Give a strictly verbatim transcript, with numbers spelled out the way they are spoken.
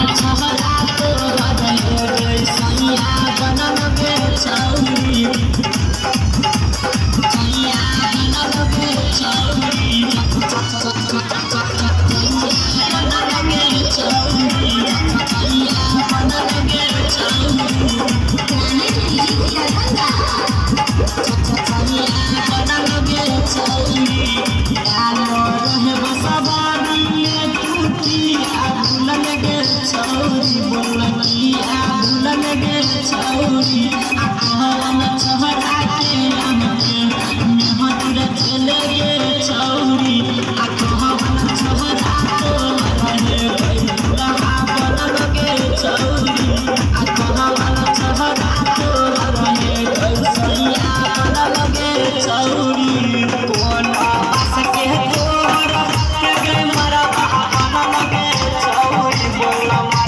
छहरा तो रहे सैया बनल गे छौरी सैया बनल गे छौरी बनल गे छौरी सैया बनल गे छौरी छौरी आकहन छहरा के हमके मेहर चले गे छौरी आकहन छहरा तो रहे बुढ़ा बनल गे छौरी आकहन छहरा तो रहे सैया बनल गे छौरी कोन आस के तोहर के मरबा बनल गे छौरी बोला